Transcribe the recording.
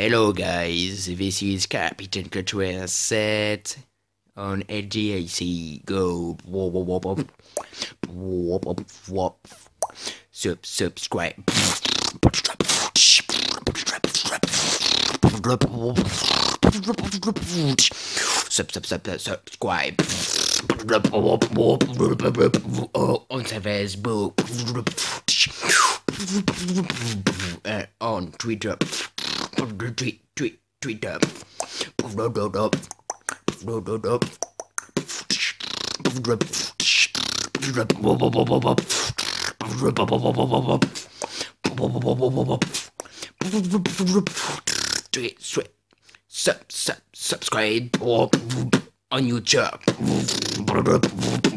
Hello guys, this is Captain Control set on AGAC. Go wop wop wop wop wop wop. Subscribe. Subscribe. On Facebook. On Twitter. Twitter. Subscribe on YouTube.